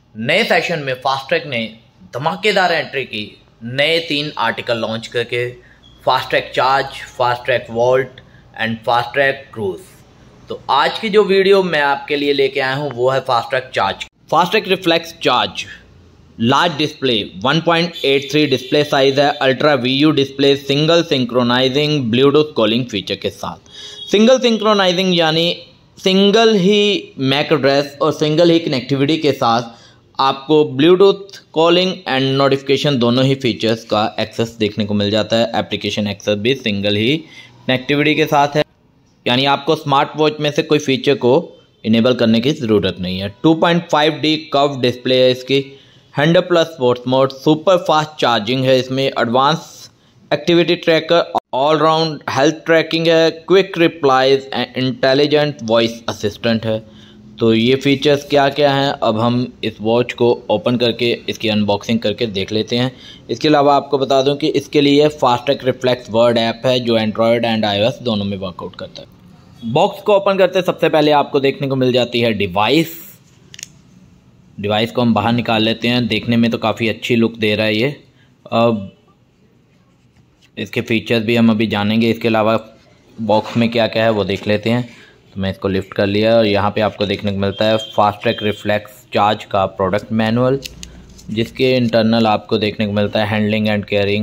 नए सेशन में फास्ट्रैक ने धमाकेदार एंट्री की। नए 3 आर्टिकल लॉन्च करके Fastrack charge, Fastrack vault and Fastrack cruise. तो आज की जो वीडियो मैं आपके लिए लेके आया हूँ वो है Fastrack charge. Fastrack Reflex charge large display 1.83 display size है, ultra view display, single synchronizing Bluetooth calling feature के साथ। सिंगल सिंक्रोनाइजिंग यानी सिंगल ही मैक एड्रेस और सिंगल ही कनेक्टिविटी के साथ आपको ब्लूटूथ कॉलिंग एंड नोटिफिकेशन दोनों ही फीचर्स का एक्सेस देखने को मिल जाता है। एप्लीकेशन एक्सेस भी सिंगल ही कनेक्टिविटी के साथ है, यानी आपको स्मार्ट वॉच में से कोई फीचर को इनेबल करने की ज़रूरत नहीं है। 2.5D कर्व डिस्प्ले है इसकी, 100+ sports mode, super fast charging है इसमें, advance activity tracker, all round health tracking है, quick replies and intelligent voice assistant है। तो ये फीचर्स क्या क्या हैं अब हम इस वॉच को ओपन करके इसकी अनबॉक्सिंग करके देख लेते हैं। इसके अलावा आपको बता दूं कि इसके लिए फास्ट्रैक रिफ्लेक्स वर्ड ऐप है जो एंड्रॉयड एंड iOS दोनों में वर्कआउट करता है। बॉक्स को ओपन करते सबसे पहले आपको देखने को मिल जाती है डिवाइस को हम बाहर निकाल लेते हैं। देखने में तो काफ़ी अच्छी लुक दे रहा है ये। अब इसके फीचर्स भी हम अभी जानेंगे। इसके अलावा बॉक्स में क्या क्या है वो देख लेते हैं। तो मैं इसको लिफ्ट कर लिया और यहाँ पे आपको देखने को मिलता है फास्ट्रैक रिफ्लेक्स चार्ज का प्रोडक्ट मैनुअल, जिसके इंटरनल आपको देखने को मिलता है हैंडलिंग एंड केयरिंग।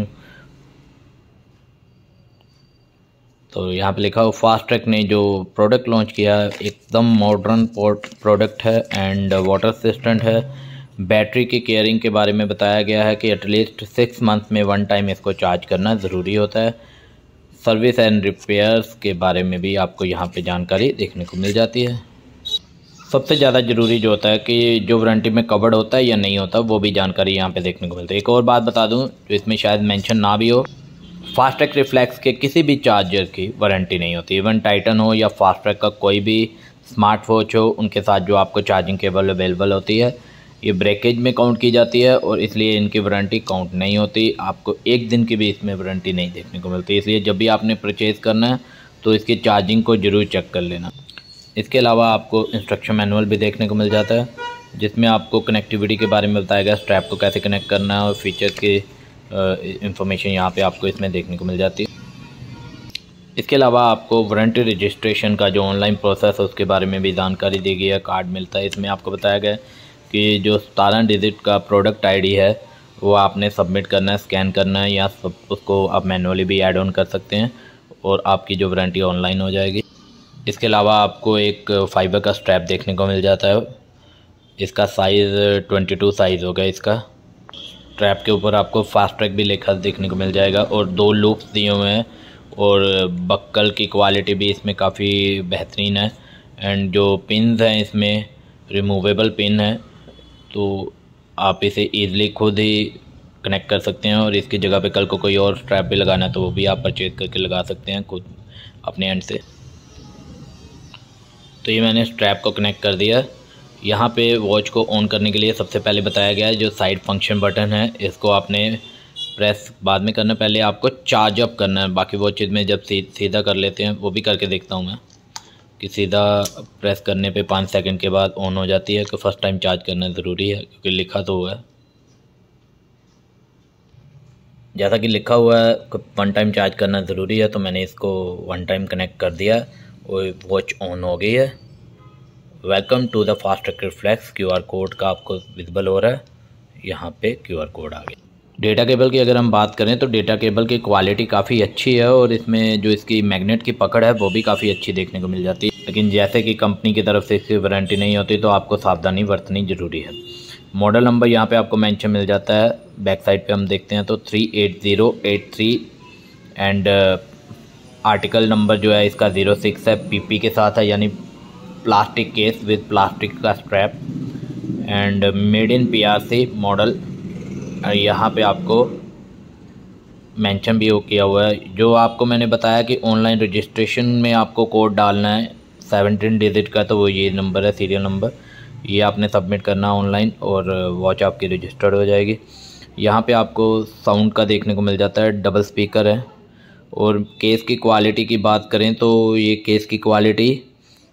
तो यहाँ पे लिखा हो फास्ट्रैक ने जो प्रोडक्ट लॉन्च किया एकदम मॉडर्न प्रोडक्ट है एंड वाटर असिस्टेंट है। बैटरी की केयरिंग के बारे में बताया गया है कि एटलीस्ट 6 मंथ में 1 टाइम इसको चार्ज करना ज़रूरी होता है। सर्विस एंड रिपेयर्स के बारे में भी आपको यहाँ पे जानकारी देखने को मिल जाती है। सबसे ज़्यादा ज़रूरी जो होता है कि जो वारंटी में कवर्ड होता है या नहीं होता वो भी जानकारी यहाँ पे देखने को मिलती है। एक और बात बता दूँ जो इसमें शायद मेंशन ना भी हो, फास्ट्रैक रिफ्लेक्स के किसी भी चार्जर की वारंटी नहीं होती। इवन टाइटन हो या फास्ट्रैक का कोई भी स्मार्ट वॉच हो, उनके साथ जो आपको चार्जिंग केबल अवेलेबल होती है ये ब्रेकेज में काउंट की जाती है और इसलिए इनकी वारंटी काउंट नहीं होती। आपको 1 दिन की भी इसमें वारंटी नहीं देखने को मिलती। इसलिए जब भी आपने परचेज़ करना है तो इसकी चार्जिंग को ज़रूर चेक कर लेना। इसके अलावा आपको इंस्ट्रक्शन मैनुअल भी देखने को मिल जाता है, जिसमें आपको कनेक्टिविटी के बारे में बताया गया, स्ट्रैप को कैसे कनेक्ट करना है और फीचर्स की इंफॉर्मेशन यहाँ पर आपको इसमें देखने को मिल जाती है। इसके अलावा आपको वारंटी रजिस्ट्रेशन का जो ऑनलाइन प्रोसेस है उसके बारे में भी जानकारी दी गई है। कार्ड मिलता है, इसमें आपको बताया गया है कि जो 17 डिजिट का प्रोडक्ट आईडी है वो आपने सबमिट करना है, स्कैन करना है, या उसको आप मैनुअली भी ऐड ऑन कर सकते हैं और आपकी जो वारंटी ऑनलाइन हो जाएगी। इसके अलावा आपको एक फाइबर का स्ट्रैप देखने को मिल जाता है। इसका साइज़ 22 साइज़ होगा। इसका स्ट्रैप के ऊपर आपको फास्ट्रैक भी लिखा देखने को मिल जाएगा और 2 लूप्स दिए हुए हैं और बक्कल की क्वालिटी भी इसमें काफ़ी बेहतरीन है एंड जो पिन्स हैं इसमें रिमूवेबल पिन है, तो आप इसे ईज़िली खुद ही कनेक्ट कर सकते हैं और इसकी जगह पे कल को कोई और स्ट्रैप भी लगाना है तो वो भी आप परचेज करके लगा सकते हैं खुद अपने एंड से। तो ये मैंने स्ट्रैप को कनेक्ट कर दिया। यहाँ पे वॉच को ऑन करने के लिए सबसे पहले बताया गया है जो साइड फंक्शन बटन है इसको आपने प्रेस बाद में करना, पहले आपको चार्ज अप करना है। बाकी वॉचेज में जब सीधा कर लेते हैं वो भी करके देखता हूँ मैं कि सीधा प्रेस करने पे 5 सेकंड के बाद ऑन हो जाती है। तो फर्स्ट टाइम चार्ज करना ज़रूरी है क्योंकि लिखा तो हुआ है, जैसा कि लिखा हुआ है 1 टाइम चार्ज करना ज़रूरी है। तो मैंने इसको 1 टाइम कनेक्ट कर दिया और वॉच ऑन हो गई है। Welcome to the Fastrack Reflex QR code का आपको विजिबल हो रहा है, यहाँ पे QR कोड आ गया। डेटा केबल की अगर हम बात करें तो डेटा केबल की क्वालिटी काफ़ी अच्छी है और इसमें जो इसकी मैग्नेट की पकड़ है वो भी काफ़ी अच्छी देखने को मिल जाती है। लेकिन जैसे कि कंपनी की तरफ से इसकी वारंटी नहीं होती तो आपको सावधानी बरतनी ज़रूरी है। मॉडल नंबर यहाँ पे आपको मेंशन मिल जाता है। बैक साइड पे हम देखते हैं तो 38083 एंड आर्टिकल नंबर जो है इसका 06 है, PP के साथ है यानी प्लास्टिक केस विद प्लास्टिक का strap and made in PRC model. यहाँ पे आपको मेंशन भी किया हुआ है। जो आपको मैंने बताया कि ऑनलाइन रजिस्ट्रेशन में आपको कोड डालना है 17 डिजिट का, तो वो ये नंबर है, सीरियल नंबर, ये आपने सबमिट करना ऑनलाइन और वॉच आपकी रजिस्टर्ड हो जाएगी। यहाँ पे आपको साउंड का देखने को मिल जाता है, डबल स्पीकर है। और केस की क्वालिटी की बात करें तो ये केस की क्वालिटी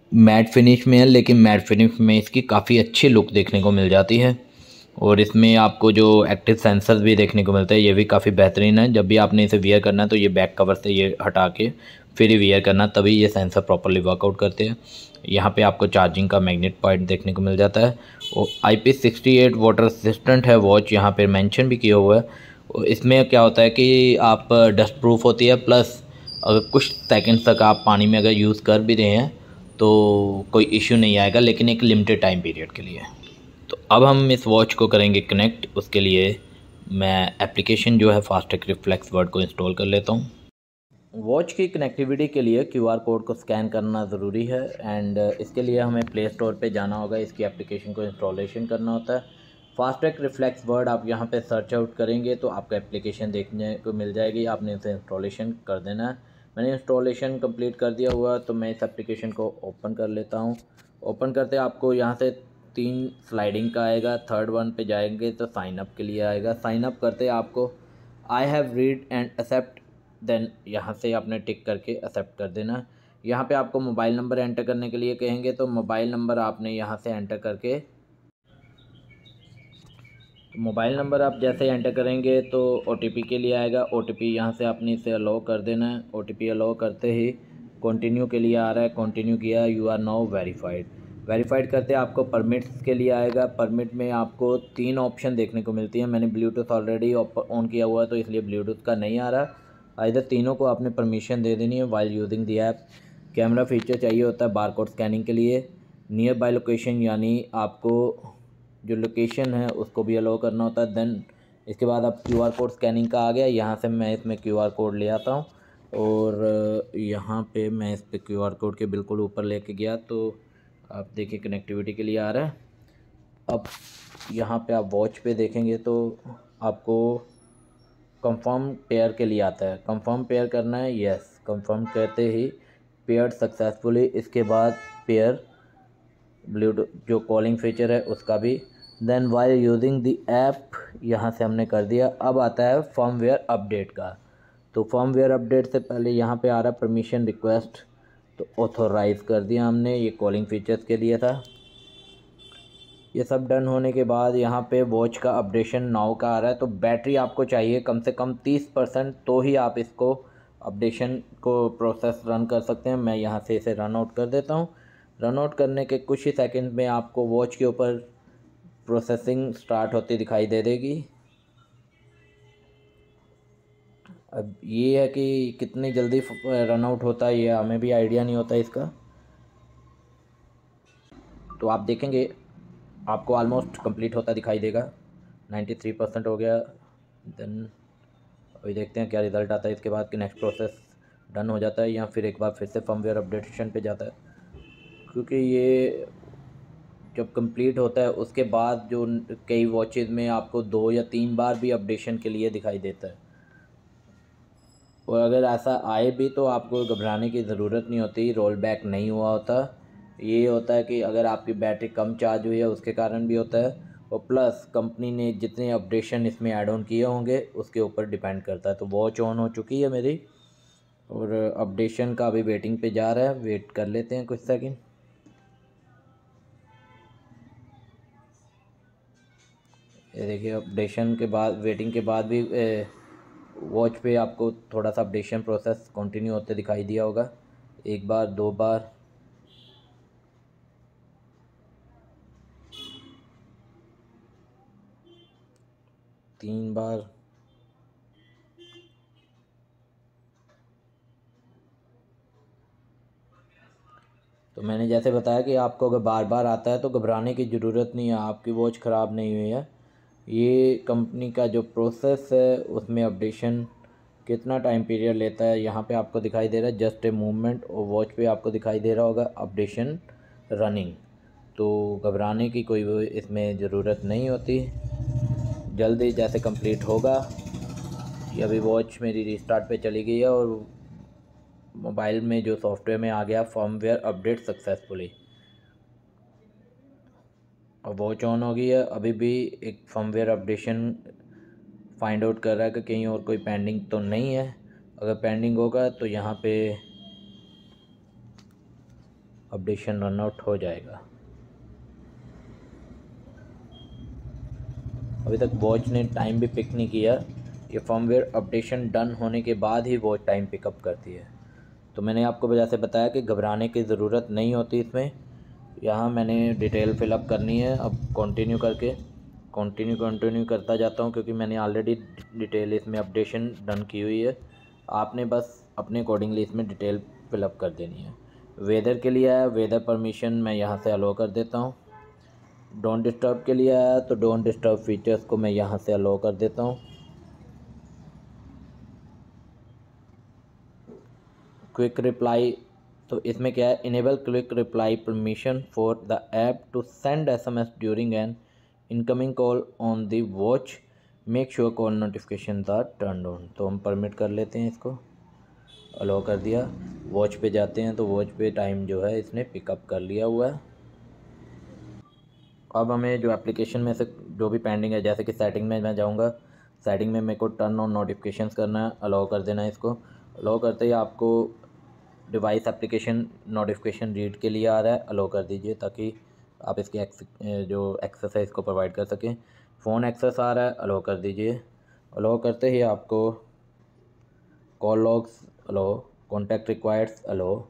मैट फिनिश में है, लेकिन मैट फिनिश में इसकी काफ़ी अच्छी लुक देखने को मिल जाती है। और इसमें आपको जो एक्टिव सेंसर्स भी देखने को मिलते हैं, ये भी काफ़ी बेहतरीन है। जब भी आपने इसे वियर करना है तो ये बैक कवर से ये हटा के फिर ही वियर करना, तभी ये सेंसर प्रॉपरली वर्कआउट करते हैं। यहाँ पे आपको चार्जिंग का मैग्नेट पॉइंट देखने को मिल जाता है। और IP68 वाटर रेसिस्टेंट है वॉच, यहाँ पे मेंशन भी किया हुआ है। और इसमें क्या होता है कि आप डस्ट प्रूफ होती है, प्लस अगर कुछ सेकंड्स तक आप पानी में अगर यूज़ कर भी रहे हैं तो कोई इश्यू नहीं आएगा, लेकिन एक लिमिटेड टाइम पीरियड के लिए। तो अब हम इस वॉच को करेंगे कनेक्ट। उसके लिए मैं एप्लीकेशन जो है फास्ट्रैक रिफ्लेक्स वर्ड को इंस्टॉल कर लेता हूँ। वॉच की कनेक्टिविटी के लिए QR कोड को स्कैन करना ज़रूरी है, एंड इसके लिए हमें प्ले स्टोर पे जाना होगा, इसकी एप्लीकेशन को इंस्टॉलेशन करना होता है। फास्ट्रैक रिफ्लेक्स वर्ड आप यहाँ पे सर्च आउट करेंगे तो आपको एप्लीकेशन देखने को मिल जाएगी, आपने इसे इंस्टॉलेशन कर देना है। मैंने इंस्टॉलेशन कंप्लीट कर दिया हुआ, तो मैं इस एप्लीकेशन को ओपन कर लेता हूँ। ओपन करते आपको यहाँ से 3 स्लाइडिंग का आएगा, थर्ड वन पे जाएंगे तो साइन अप के लिए आएगा। साइन अप करते आपको I have read and accept, then यहाँ से आपने टिक करके एक्सेप्ट कर देना। यहाँ पे आपको मोबाइल नंबर एंटर करने के लिए कहेंगे, तो मोबाइल नंबर आपने यहाँ से एंटर करके, मोबाइल नंबर आप जैसे एंटर करेंगे तो OTP के लिए आएगा। OTP यहाँ से आपने इसे अलाउ कर देना है। OTP अलाउ करते ही कंटिन्यू के लिए आ रहा है, कंटिन्यू किया, you are now verified. Verified करते आप परमिट्स के लिए आएगा। परमिट में आपको 3 ऑप्शन देखने को मिलती हैं। मैंने ब्लूटूथ ऑलरेडी ऑन किया हुआ है तो इसलिए ब्लूटूथ का नहीं आ रहा। इधर तीनों को आपने परमिशन दे देनी है while using the app. Camera feature चाहिए होता है बारकोड स्कैनिंग के लिए। नियर बाय लोकेशन, यानी आपको जो लोकेशन है उसको भी अलाउ करना होता है। देन इसके बाद अब QR कोड स्कैनिंग का आ गया। यहाँ से मैं इसमें QR कोड ले आता हूँ, और यहाँ पे मैं इस पे QR कोड के बिल्कुल ऊपर लेके गया तो आप देखिए कनेक्टिविटी के लिए आ रहा है। अब यहाँ पे आप वॉच पे देखेंगे तो आपको कंफर्म पेयर के लिए आता है। कंफर्म पेयर करना है, यस। कंफर्म कहते ही पेयर सक्सेसफुली। इसके बाद पेयर ब्लूटूथ जो कॉलिंग फीचर है उसका भी। Then while using the app, यहाँ से हमने कर दिया। अब आता है फर्मवेयर अपडेट का। तो फर्मवेयर अपडेट से पहले यहाँ पे आ रहा है परमिशन रिक्वेस्ट, तो ऑथोराइज़ कर दिया हमने। ये कॉलिंग फीचर्स के लिए था। ये सब डन होने के बाद यहाँ पे वॉच का अपडेशन नाउ का आ रहा है। तो बैटरी आपको चाहिए कम से कम 30%, तो ही आप इसको अपडेशन को प्रोसेस रन कर सकते हैं। मैं यहाँ से इसे रन आउट कर देता हूँ। रन आउट करने के कुछ ही सेकंड में आपको वॉच के ऊपर प्रोसेसिंग स्टार्ट होती दिखाई दे देगी। अब ये है कि कितनी जल्दी रन आउट होता है ये हमें भी आइडिया नहीं होता इसका। तो आप देखेंगे आपको ऑलमोस्ट कंप्लीट होता दिखाई देगा। 93% हो गया। देन अभी देखते हैं क्या रिज़ल्ट आता है। इसके बाद कि नेक्स्ट प्रोसेस डन हो जाता है या फिर एक बार फिर से फर्मवेयर अपडेशन पे जाता है, क्योंकि ये जब कंप्लीट होता है उसके बाद जो कई वॉचेज़ में आपको 2 या 3 बार भी अपडेशन के लिए दिखाई देता है। और अगर ऐसा आए भी तो आपको घबराने की ज़रूरत नहीं होती, रोल बैक नहीं हुआ होता। ये होता है कि अगर आपकी बैटरी कम चार्ज हुई है उसके कारण भी होता है, और प्लस कंपनी ने जितने अपडेशन इसमें ऐड ऑन किए होंगे उसके ऊपर डिपेंड करता है। तो वॉच ऑन हो चुकी है मेरी, और अपडेशन का अभी वेटिंग पे जा रहा है। वेट कर लेते हैं कुछ सेकंड। ये देखिए अपडेशन के बाद, वेटिंग के बाद भी वॉच पे आपको थोड़ा सा अपडेशन प्रोसेस कंटिन्यू होते दिखाई दिया होगा। 1 बार, 2 बार, 3 बार। तो मैंने जैसे बताया कि आपको अगर बार बार आता है तो घबराने की ज़रूरत नहीं है, आपकी वॉच ख़राब नहीं हुई है। ये कंपनी का जो प्रोसेस है उसमें अपडेशन कितना टाइम पीरियड लेता है यहाँ पे आपको दिखाई दे रहा है, जस्ट ए मूवमेंट। और वॉच पे आपको दिखाई दे रहा होगा अपडेशन रनिंग। तो घबराने की कोई इसमें ज़रूरत नहीं होती, जल्दी जैसे कंप्लीट होगा। ये अभी वॉच मेरी रिस्टार्ट पे चली गई है और मोबाइल में जो सॉफ्टवेयर में आ गया फर्मवेयर अपडेट सक्सेसफुली। और वॉच ऑन हो गई है। अभी भी एक फर्मवेयर अपडेशन फाइंड आउट कर रहा है कि कहीं और कोई पेंडिंग तो नहीं है। अगर पेंडिंग होगा तो यहाँ पे अपडेशन रन आउट हो जाएगा। अभी तक वॉच ने टाइम भी पिक नहीं किया। ये फर्मवेयर अपडेशन डन होने के बाद ही वॉच टाइम पिकअप करती है। तो मैंने आपको जैसे बताया कि घबराने की ज़रूरत नहीं होती इसमें। यहाँ मैंने डिटेल फिलअप करनी है। अब कंटिन्यू करता जाता हूँ क्योंकि मैंने ऑलरेडी डिटेल इसमें अपडेशन डन की हुई है। आपने बस अपने अकॉर्डिंगली इसमें डिटेल फिलअप कर देनी है। वेदर के लिए है, वेदर परमिशन मैं यहाँ से अलो कर देता हूँ। डोंट डिस्टर्ब के लिए आया तो डोंट डिस्टर्ब फीचर्स को मैं यहाँ से अलो कर देता हूँ। क्विक रिप्लाई, तो इसमें क्या है, enable quick reply permission for the app to send SMS during an incoming call on the watch, make sure call notification are turn on. तो हम परमिट कर लेते हैं, इसको अलो कर दिया। वॉच पे जाते हैं तो वॉच पे टाइम जो है इसने पिकअप कर लिया हुआ है। अब हमें जो एप्लीकेशन में से जो भी पेंडिंग है, जैसे कि सेटिंग में मैं जाऊंगा, सेटिंग में मेरे को टर्न ऑन नोटिफिकेशंस करना है, अलाउ कर देना है। इसको अलाउ करते ही आपको डिवाइस एप्लीकेशन नोटिफिकेशन रीड के लिए आ रहा है, अलाउ कर दीजिए ताकि आप इसकी जो एक्सेस है इसको प्रोवाइड कर सकें। फ़ोन एक्सेस आ रहा है, अलाउ कर दीजिए। अलाउ करते ही आपको call logs allow, contact required allow,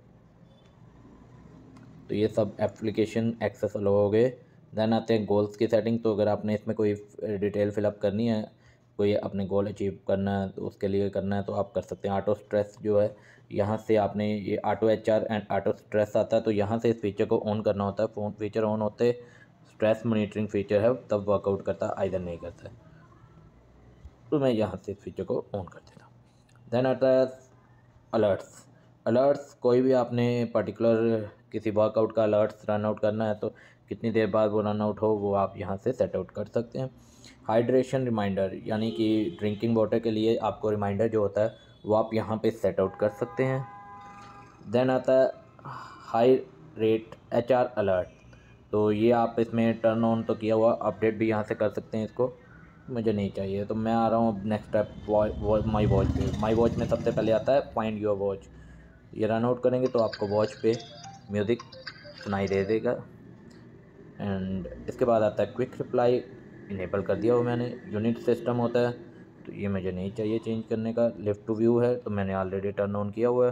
तो ये सब एप्लीकेशन एक्सेस अलाउ हो गए। देन आते हैं गोल्स की सेटिंग। तो अगर आपने इसमें कोई डिटेल फिलअप करनी है, कोई अपने गोल अचीव करना है तो उसके लिए करना है तो आप कर सकते हैं। ऑटो स्ट्रेस जो है, यहाँ से आपने ये auto HR and auto stress आता है, तो यहाँ से इस फीचर को ऑन करना होता है। फ़ोन फीचर ऑन होते स्ट्रेस मॉनिटरिंग फीचर है तब वर्कआउट करता है, आइदर नहीं करता है। तो मैं यहाँ से इस फीचर को ऑन कर देता हूँ। देन आता है अलर्ट्स। अलर्ट्स कोई भी आपने पर्टिकुलर किसी वर्कआउट का अलर्ट्स रन आउट करना है तो कितनी देर बाद वो रन आउट हो वो आप यहाँ से सेट आउट कर सकते हैं। हाइड्रेशन रिमाइंडर, यानी कि ड्रिंकिंग वाटर के लिए आपको रिमाइंडर जो होता है वो आप यहाँ पे सेट आउट कर सकते हैं। देन आता है हाई रेट HR अलर्ट, तो ये आप इसमें टर्न ऑन तो किया हुआ, अपडेट भी यहाँ से कर सकते हैं। इसको मुझे नहीं चाहिए तो मैं आ रहा हूँ नेक्स्ट स्टेप माई वॉच पे। माई वॉच में सबसे पहले आता है फाइंड योर वॉच। ये रन आउट करेंगे तो आपको वॉच पे म्यूज़िक सुनाई दे देगा। एंड इसके बाद आता है क्विक रिप्लाई, इनेबल कर दिया हो मैंने। यूनिट सिस्टम होता है तो ये मुझे नहीं चाहिए चेंज करने का। लिफ्ट टू व्यू है तो मैंने ऑलरेडी टर्न ऑन किया हुआ है।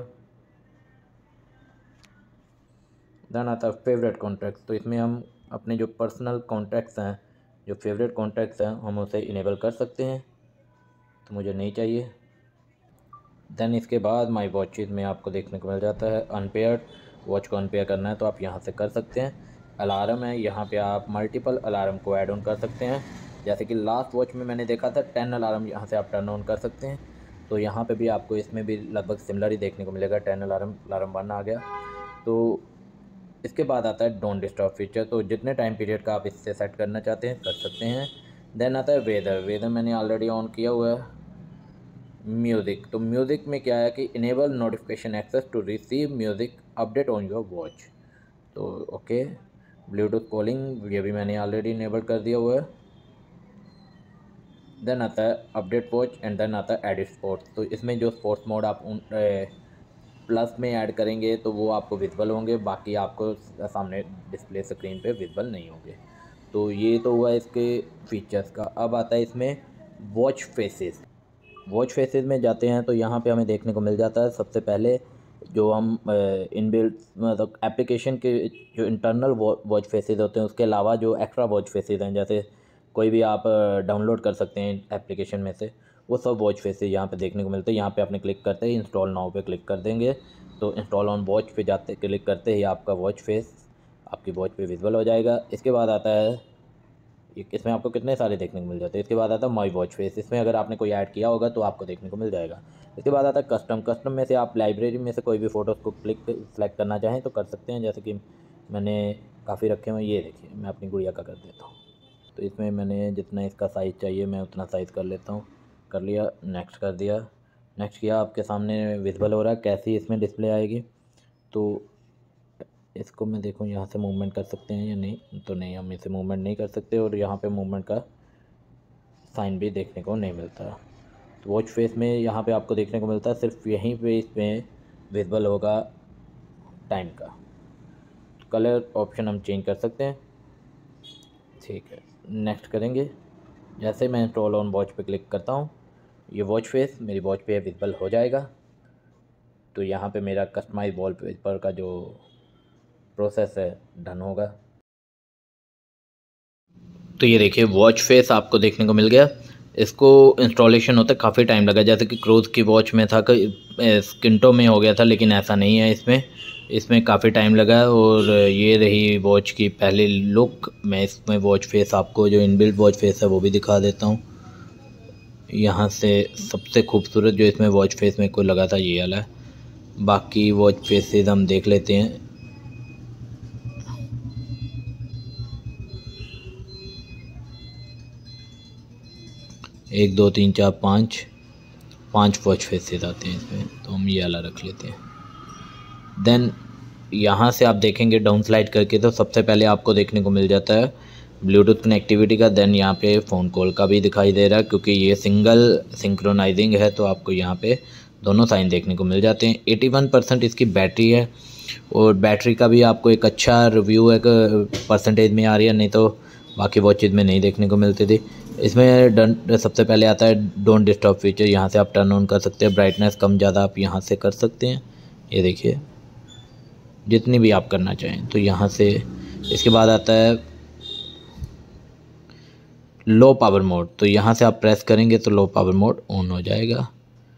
देन आता है फेवरेट कॉन्टैक्ट्स, तो इसमें हम अपने जो पर्सनल कॉन्टैक्ट्स हैं, जो फेवरेट कॉन्टैक्ट्स हैं, हम उसे इनेबल कर सकते हैं, तो मुझे नहीं चाहिए। देन इसके बाद माई वॉचेज़ में आपको देखने को मिल जाता है अनपेयर्ड। वॉच को अनपेयर करना है तो आप यहाँ से कर सकते हैं। अलार्म है, यहाँ पे आप मल्टीपल अलार्म को ऐड ऑन कर सकते हैं। जैसे कि लास्ट वॉच में मैंने देखा था 10 अलार्म यहाँ से आप टर्न ऑन कर सकते हैं। तो यहाँ पे भी आपको इसमें भी लगभग सिमिलर ही देखने को मिलेगा। 10 अलार्म 1 आ गया। तो इसके बाद आता है डोंट डिस्टर्ब फीचर, तो जितने टाइम पीरियड का आप इससे सेट करना चाहते हैं कर सकते हैं। देन आता है वेदर। वेदर मैंने ऑलरेडी ऑन किया हुआ है। म्यूज़िक, तो म्यूज़िक में क्या है कि enable notification access to receive music update on your watch, तो ओके। ब्लूटूथ कॉलिंग ये भी मैंने ऑलरेडी इनेबल कर दिया हुआ है। देन आता है अपडेट वॉच एंड देन आता है एडिट स्पोर्ट्स, तो इसमें जो स्पोर्ट्स मोड आप प्लस में ऐड करेंगे तो वो आपको विजिबल होंगे, बाकी आपको सामने डिस्प्ले स्क्रीन पे विजिबल नहीं होंगे। तो ये तो हुआ इसके फीचर्स का। अब आता है इसमें वॉच फेसेस। वॉच फेसेस में जाते हैं तो यहाँ पे हमें देखने को मिल जाता है सबसे पहले जो हम इनबिल्ट मतलब एप्लीकेशन के जो इंटरनल वॉच फेसेस होते हैं उसके अलावा जो एक्स्ट्रा वॉच फेसेस हैं, जैसे कोई भी आप डाउनलोड कर सकते हैं एप्लीकेशन में से, वो सब वॉच फेसेस यहाँ पे देखने को मिलते हैं। यहाँ पे आपने क्लिक करते ही इंस्टॉल नाउ पे क्लिक कर देंगे तो इंस्टॉल ऑन वॉच पे जाते क्लिक करते ही आपका वॉच फेस आपकी वॉच पे विजिबल हो जाएगा। इसके बाद आता है इसमें आपको कितने सारे देखने को मिल जाते हैं। इसके बाद आता है माई वॉच फेस, इसमें अगर आपने कोई ऐड किया होगा तो आपको देखने को मिल जाएगा। इसके बाद आता है कस्टम। कस्टम में से आप लाइब्रेरी में से कोई भी फ़ोटोज़ को सेलेक्ट करना चाहें तो कर सकते हैं, जैसे कि मैंने काफ़ी रखे हुए। ये देखिए मैं अपनी गुड़िया का कर देता हूँ, तो इसमें मैंने जितना इसका साइज़ चाहिए मैं उतना साइज़ कर लेता हूँ। कर लिया, नेक्स्ट कर दिया। नेक्स्ट किया, आपके सामने विजिबल हो रहा है कैसी इसमें डिस्प्ले आएगी। तो इसको मैं देखूँ यहाँ से मूवमेंट कर सकते हैं या नहीं, तो नहीं, हम इसे मूवमेंट नहीं कर सकते और यहाँ पे मूवमेंट का साइन भी देखने को नहीं मिलता। तो वॉच फेस में यहाँ पे आपको देखने को मिलता है सिर्फ यहीं पे इसमें विजिबल होगा टाइम का। कलर ऑप्शन हम चेंज कर सकते हैं। ठीक है, नेक्स्ट करेंगे। जैसे मैं इंस्टॉल ऑन वॉच पे क्लिक करता हूँ, ये वॉच फेस मेरी वॉच पे विजिबल हो जाएगा। तो यहाँ पे मेरा कस्टमाइज वॉलपेपर का जो प्रोसेस है डन होगा। तो ये देखिए वॉच फेस आपको देखने को मिल गया। इसको इंस्टॉलेशन होते काफ़ी टाइम लगा, जैसे कि क्रूज़ की वॉच में था कि स्किंटो में हो गया था, लेकिन ऐसा नहीं है। इसमें काफ़ी टाइम लगा। और ये रही वॉच की पहली लुक। मैं इसमें वॉच फेस आपको जो इनबिल्ट वॉच फेस है वो भी दिखा देता हूँ। यहाँ से सबसे खूबसूरत जो इसमें वॉच फेस मेरे को लगा था ये वाला है। बाकी वॉच फेसेस हम देख लेते हैं। 1 2 3 4 5 वॉच फेसेस आते हैं इसमें, तो हम ये वाला रख लेते हैं। देन यहाँ से आप देखेंगे डाउन स्लाइड करके तो सबसे पहले आपको देखने को मिल जाता है ब्लूटूथ कनेक्टिविटी का। देन यहाँ पे फ़ोन कॉल का भी दिखाई दे रहा है, क्योंकि ये सिंगल सिंक्रोनाइजिंग है तो आपको यहाँ पे दोनों साइन देखने को मिल जाते हैं। 81% इसकी बैटरी है, और बैटरी का भी आपको एक अच्छा रिव्यू है कि परसेंटेज में आ रही है, नहीं तो बाकी वॉचेज़ में नहीं देखने को मिलती थी। इसमें सबसे पहले आता है डोंट डिस्टर्ब फीचर। यहाँ से आप टर्न ऑन कर सकते हैं। ब्राइटनेस कम ज़्यादा आप यहाँ से कर सकते हैं, ये देखिए जितनी भी आप करना चाहें। तो यहाँ से इसके बाद आता है लो पावर मोड। तो यहाँ से आप प्रेस करेंगे तो लो पावर मोड ऑन हो जाएगा।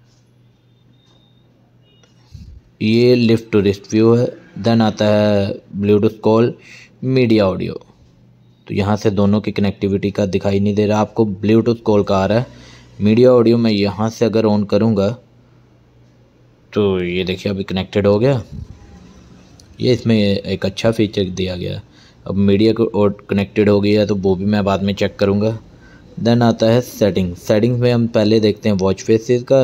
ये लिफ्ट टू रिस्ट व्यू है। देन आता है ब्लूटूथ कॉल, मीडिया ऑडियो। तो यहाँ से दोनों की कनेक्टिविटी का दिखाई नहीं दे रहा आपको, ब्लूटूथ कॉल का आ रहा है। मीडिया ऑडियो मैं यहाँ से अगर ऑन करूँगा तो ये देखिए अभी कनेक्टेड हो गया। ये इसमें एक अच्छा फीचर दिया गया। अब मीडिया को और कनेक्टेड हो गया तो वो भी मैं बाद में चेक करूँगा। देन आता है सेटिंग्स में हम पहले देखते हैं वॉच फेसेस का।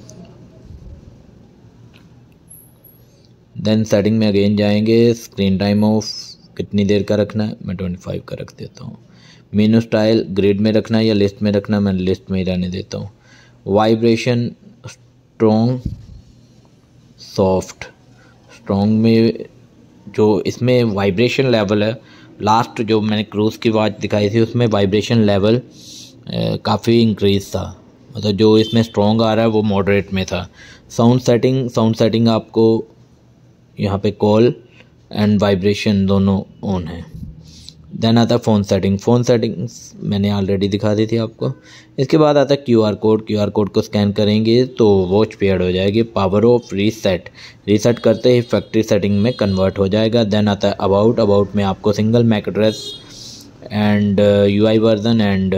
देन सेटिंग में अगेन जाएंगे। स्क्रीन टाइम ऑफ कितनी देर का रखना है, मैं 25 का रख देता हूँ। मेनू स्टाइल ग्रिड में रखना है या लिस्ट में रखना है, मैं लिस्ट में ही रहने देता हूँ। Vibration strong soft. स्ट्रॉन्ग में जो इसमें वाइब्रेशन लेवल है, लास्ट जो मैंने क्रूज़ की वॉच दिखाई थी उसमें वाइब्रेशन लेवल काफ़ी इंक्रीज था, मतलब जो इसमें स्ट्रॉन्ग आ रहा है वो मॉडरेट में था। साउंड सेटिंग आपको यहाँ पे कॉल एंड वाइब्रेशन दोनों ऑन है। देन आता है फ़ोन सेटिंग्स मैंने ऑलरेडी दिखा दी थी आपको। इसके बाद आता है क्यूआर कोड को स्कैन करेंगे तो वॉच पेड हो जाएगी। पावर ऑफ रीसेट करते ही फैक्ट्री सेटिंग में कन्वर्ट हो जाएगा। देन आता है अबाउट में आपको single MAC address and UI version and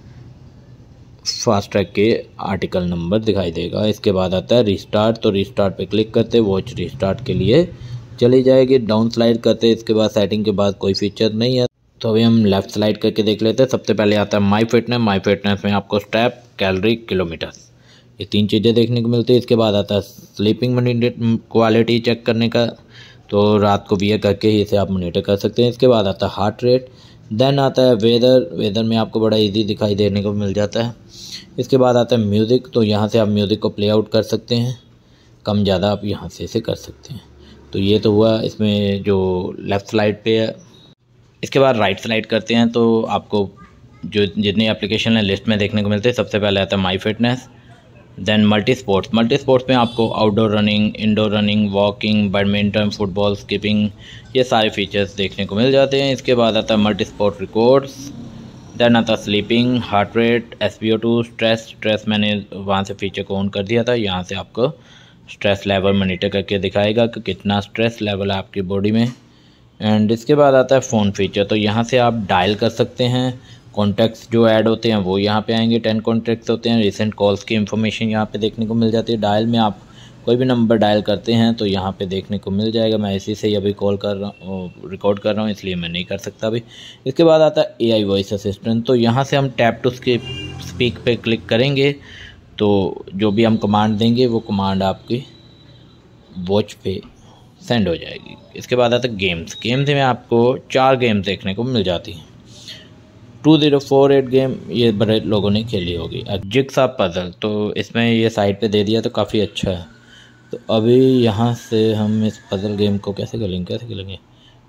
Fastrack के आर्टिकल नंबर दिखाई देगा। इसके बाद आता है रिस्टार्ट। तो रिस्टार्ट पे क्लिक करते वॉच रिस्टार्ट के लिए चली जाएगी। डाउन स्लाइड करते इसके बाद सेटिंग के बाद कोई फीचर नहीं है, तो अभी हम लेफ़्ट स्लाइड करके देख लेते हैं। सबसे पहले आता है माई फिटनेस में आपको स्टेप, कैलोरी, किलोमीटर्स, ये 3 चीज़ें देखने को मिलती है। इसके बाद आता है स्लीपिंग क्वालिटी चेक करने का, तो रात को वियर करके ही इसे आप मॉनिटर कर सकते हैं। इसके बाद आता है हार्ट रेट। देन आता है वेदर में आपको बड़ा इजी दिखाई देने को मिल जाता है। इसके बाद आता है म्यूज़िक। तो यहाँ से आप म्यूज़िक को प्ले आउट कर सकते हैं, कम ज़्यादा आप यहाँ से इसे कर सकते हैं। तो ये तो हुआ इसमें जो लेफ़्ट स्लाइड पे है। इसके बाद राइट स्लाइड करते हैं तो आपको जो जितनी एप्लीकेशन है लिस्ट में देखने को मिलते हैं। सबसे पहले आता है my fitness, then multi sports में आपको outdoor running, indoor running, walking, badminton, football, skipping, ये सारे फीचर्स देखने को मिल जाते हैं। इसके बाद आता है मल्टी स्पोर्ट रिकॉर्ड्स। देन आता है sleeping, heart rate, SpO2, stress मैंने वहाँ से फीचर को ऑन कर दिया था। यहाँ से आपको स्ट्रेस लेवल मॉनिटर करके दिखाएगा कि कितना स्ट्रेस लेवल है आपकी बॉडी में। एंड इसके बाद आता है फ़ोन फीचर। तो यहाँ से आप डायल कर सकते हैं, कॉन्टैक्ट्स जो ऐड होते हैं वो यहाँ पे आएंगे। 10 कॉन्टैक्ट्स होते हैं। रिसेंट कॉल्स की इन्फॉर्मेशन यहाँ पे देखने को मिल जाती है। डायल में आप कोई भी नंबर डायल करते हैं तो यहाँ पे देखने को मिल जाएगा। मैं इसी से ही अभी कॉल कर रहा हूँ, रिकॉर्ड कर रहा हूँ, इसलिए मैं नहीं कर सकता अभी। इसके बाद आता है AI वॉइस असिस्टेंट। तो यहाँ से हम टैप टू स्पीक पे क्लिक करेंगे तो जो भी हम कमांड देंगे वो कमांड आपकी वॉच पे सेंड हो जाएगी। इसके बाद आता है गेम्स में आपको 4 गेम्स देखने को मिल जाती हैं। 2048 गेम ये बड़े लोगों ने खेली होगी। जिग्सा पजल, तो इसमें ये साइड पे दे दिया तो काफ़ी अच्छा है। तो अभी यहाँ से हम इस पजल गेम को कैसे खेलेंगे,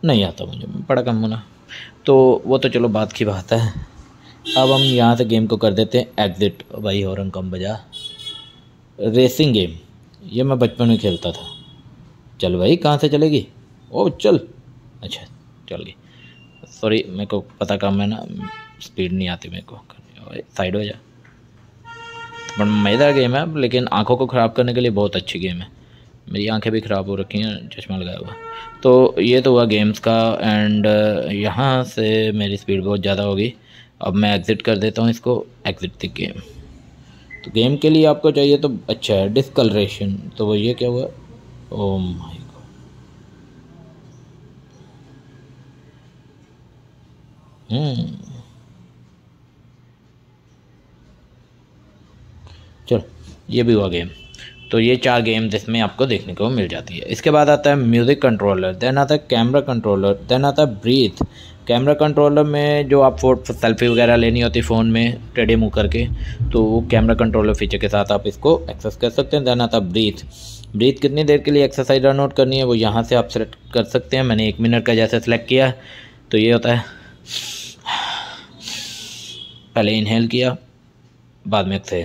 नहीं आता मुझे, बड़ा कम होना। तो वो तो चलो बात की बात है। अब हम यहाँ से गेम को कर देते हैं एग्ज़िट। भाई हॉर्न कम बजा। रेसिंग गेम ये मैं बचपन में खेलता था। चल भाई कहाँ से चलेगी? ओ चल, अच्छा चल गई। सॉरी मेरे को पता कम है ना, स्पीड नहीं आती मेरे को। साइड हो जा। बड़ा मज़ेदार गेम है, लेकिन आंखों को ख़राब करने के लिए बहुत अच्छी गेम है। मेरी आंखें भी ख़राब हो रखी हैं चश्मा लगाया हुआ। तो ये तो हुआ गेम्स का। एंड यहाँ से मेरी स्पीड बहुत ज़्यादा होगी। अब मैं एग्ज़िट कर देता हूँ इसको, एग्ज़िट द गेम। तो गेम के लिए आपको चाहिए तो अच्छा है डिस्कलरेशन। तो वो ये क्या हुआ? Oh my God. चलो ये भी हुआ गेम। तो ये 4 गेम जिसमें आपको देखने को मिल जाती है। इसके बाद आता है म्यूज़िक कंट्रोलर, देन आता है कैमरा कंट्रोलर, देन आता है ब्रीथ। कैमरा कंट्रोलर में जो आप सेल्फी वगैरह लेनी होती फ़ोन में टेढ़े मुँह करके, तो वो कैमरा कंट्रोलर फीचर के साथ आप इसको एक्सेस कर सकते हैं। देन आता है ब्रीथ। ब्रीथ कितनी देर के लिए एक्सरसाइज रन आउट करनी है वो यहाँ से आप सेलेक्ट कर सकते हैं। मैंने 1 मिनट का जैसे सेलेक्ट किया, तो ये होता है पहले इनहेल किया बाद में एक्सहेल।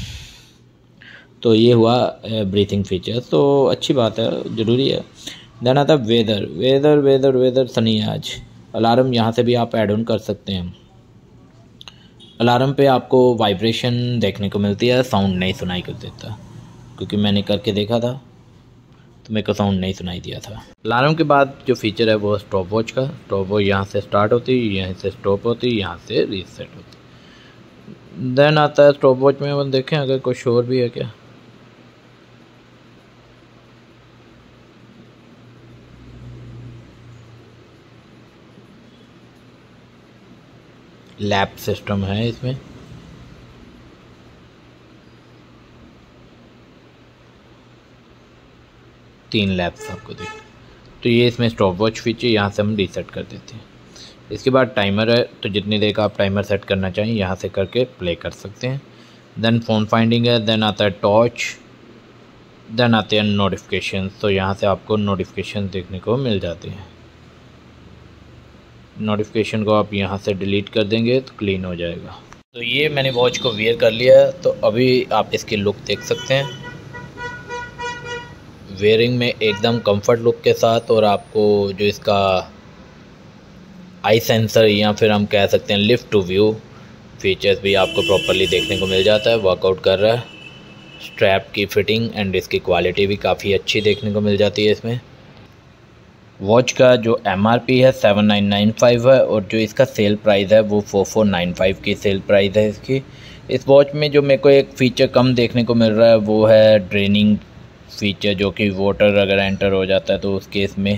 तो ये हुआ ब्रीथिंग फीचर, तो अच्छी बात है, ज़रूरी है। देन आता है weather. Weather weather weather sunny है आज। अलार्म यहाँ से भी आप ऐड ऑन कर सकते हैं। अलार्म पे आपको वाइब्रेशन देखने को मिलती है, साउंड नहीं सुनाई कर देता, क्योंकि मैंने करके देखा था तो मेरे को साउंड नहीं सुनाई दिया था। अलार्म के बाद जो फीचर है वो स्टॉप वॉच का। स्टॉप वॉच यहाँ से स्टार्ट होती है, यहाँ से स्टॉप होती है, यहाँ से रीसेट होती है। देन आता है स्टॉप वॉच में हम देखें अगर कुछ और भी है क्या। लैप सिस्टम है इसमें। तीन लैप्स आपको देख। तो ये इसमें स्टॉप वॉच फीचर, यहाँ से हम रीसेट कर देते हैं। इसके बाद टाइमर है, तो जितनी देर का आप टाइमर सेट करना चाहिए यहाँ से करके प्ले कर सकते हैं। देन फ़ोन फाइंडिंग है, देन आता है टॉर्च, देन आते हैं नोटिफिकेशन। तो यहाँ से आपको नोटिफिकेशन देखने को मिल जाते हैं। नोटिफिकेशन को आप यहाँ से डिलीट कर देंगे तो क्लीन हो जाएगा। तो ये मैंने वॉच को वेयर कर लिया है, तो अभी आप इसकी लुक देख सकते हैं वेयरिंग में एकदम कंफर्ट लुक के साथ। और आपको जो इसका आई सेंसर या फिर हम कह सकते हैं लिफ्ट टू व्यू फीचर्स भी आपको प्रॉपर्ली देखने को मिल जाता है। वर्कआउट कर रहा है। स्ट्रैप की फिटिंग एंड इसकी क्वालिटी भी काफ़ी अच्छी देखने को मिल जाती है इसमें। वॉच का जो MRP है 7995 है, और जो इसका सेल प्राइस है वो 4495 की सेल प्राइस है इसकी। इस वॉच में जो मेरे को एक फ़ीचर कम देखने को मिल रहा है वो है ड्रेनिंग फीचर, जो कि वाटर अगर एंटर हो जाता है तो उस केस में।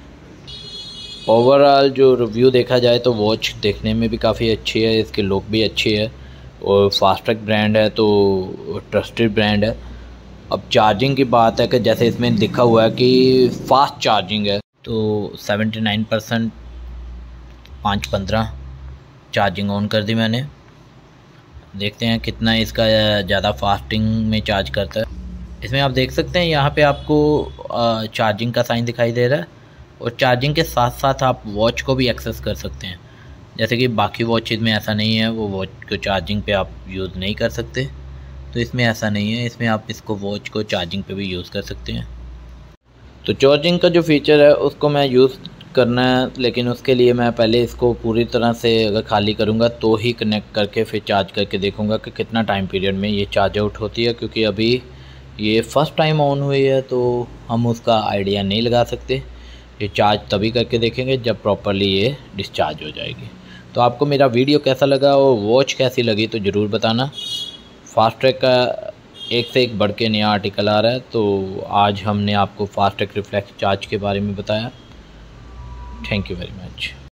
ओवरऑल जो रिव्यू देखा जाए तो वॉच देखने में भी काफ़ी अच्छी है, इसकी लुक भी अच्छी है, और फास्ट्रैक ब्रांड है तो ट्रस्टेड ब्रांड है। अब चार्जिंग की बात है कि जैसे इसमें लिखा हुआ है कि फास्ट चार्जिंग है, तो 79% 5:15 चार्जिंग ऑन कर दी मैंने। देखते हैं कितना इसका ज़्यादा फास्टिंग में चार्ज करता है। इसमें आप देख सकते हैं यहाँ पे आपको चार्जिंग का साइन दिखाई दे रहा है, और चार्जिंग के साथ साथ आप वॉच को भी एक्सेस कर सकते हैं। जैसे कि बाकी वॉचेज़ में ऐसा नहीं है, वो वॉच को चार्जिंग पे आप यूज़ नहीं कर सकते, तो इसमें ऐसा नहीं है। इसमें आप इसको वॉच को चार्जिंग पे भी यूज़ कर सकते हैं। तो चार्जिंग का जो फीचर है उसको मैं यूज़ करना है, लेकिन उसके लिए मैं पहले इसको पूरी तरह से अगर खाली करूँगा तो ही कनेक्ट करके फिर चार्ज करके देखूँगा कि कितना टाइम पीरियड में ये चार्ज आउट होती है, क्योंकि अभी ये फ़र्स्ट टाइम ऑन हुई है तो हम उसका आइडिया नहीं लगा सकते। ये चार्ज तभी करके देखेंगे जब प्रॉपर्ली ये डिस्चार्ज हो जाएगी। तो आपको मेरा वीडियो कैसा लगा और वॉच कैसी लगी तो ज़रूर बताना। फास्ट्रैक का एक से एक बढ़ के नया आर्टिकल आ रहा है, तो आज हमने आपको फास्ट्रैक रिफ्लेक्स चार्ज के बारे में बताया। Thank you very much.